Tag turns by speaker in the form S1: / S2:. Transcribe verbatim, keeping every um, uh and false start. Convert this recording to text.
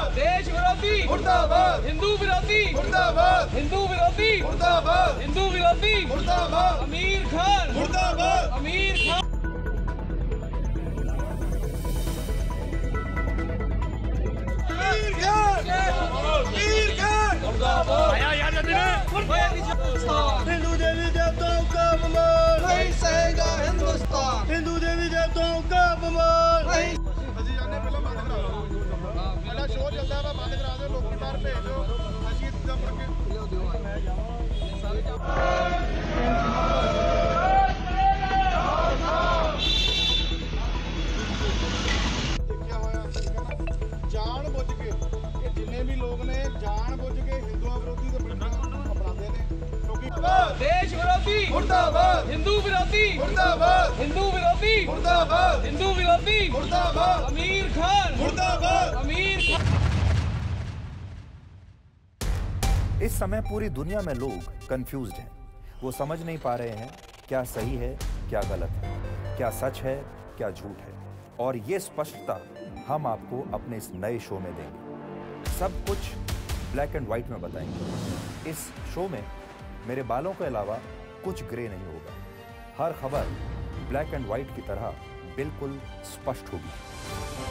S1: देश विरोधी
S2: मुर्दाबाद,
S1: हिंदू विरोधी
S2: मुर्दाबाद,
S1: हिंदू विरोधी
S2: मुर्दाबाद,
S1: हिंदू विरोधी
S2: मुर्दाबाद,
S1: आमिर खान
S2: मुर्दाबाद,
S1: आमिर खान।
S2: आमिर खान, आमिर खान,
S1: आया याद
S2: हिंदू देवी देवताओं का अपमान
S1: नहीं सहेगा हिंदुस्तान।
S2: हिंदू देवी देवताओं का अपमान नहीं। ਅਸੀਂ ਜਾਣੇ ਪਹਿਲਾਂ ਬੰਦ ਕਰਾ ਦਿਓ। ਪਹਿਲਾਂ ਸ਼ੋਅ ਚੱਲਦਾ ਵਾ, ਬੰਦ ਕਰਾ ਦਿਓ, ਲੋਕੀ ਬਾਹਰ ਭੇਜੋ। ਅਸੀਂ ਇੱਦਾਂ ਮੁੜ ਕੇ ਮੈਂ ਦੇਖਿਆ ਹੋਇਆ ਜਾਣ ਬੁੱਝ ਕੇ ਇਹ ਜਿੰਨੇ ਵੀ ਲੋਕ ਨੇ ਜਾਣ ਬੁੱਝ ਕੇ ਹਿੰਦੂਆਂ ਵਿਰੋਧੀ ਤੇ ਬਿਲਡਾਂ ਅਪਣਾਉਂਦੇ ਨੇ ਕਿਉਂਕਿ
S1: देश विरोधी
S2: मुर्दाबाद,
S1: हिंदू विरोधी
S2: मुर्दाबाद,
S1: हिंदू विरोधी
S2: मुर्दाबाद,
S1: हिंदू विरोधी
S2: मुर्दाबाद,
S1: आमिर खान
S2: मुर्दाबाद।
S1: आमिर खान।
S3: इस समय पूरी दुनिया में लोग कंफ्यूज्ड हैं। वो समझ नहीं पा रहे हैं क्या सही है क्या गलत है, क्या सच है क्या झूठ है। और ये स्पष्टता हम आपको अपने इस नए शो में देंगे। सब कुछ ब्लैक एंड व्हाइट में बताएंगे। इस शो में मेरे बालों के अलावा कुछ ग्रे नहीं होगा। हर खबर ब्लैक एंड व्हाइट की तरह बिल्कुल स्पष्ट होगी।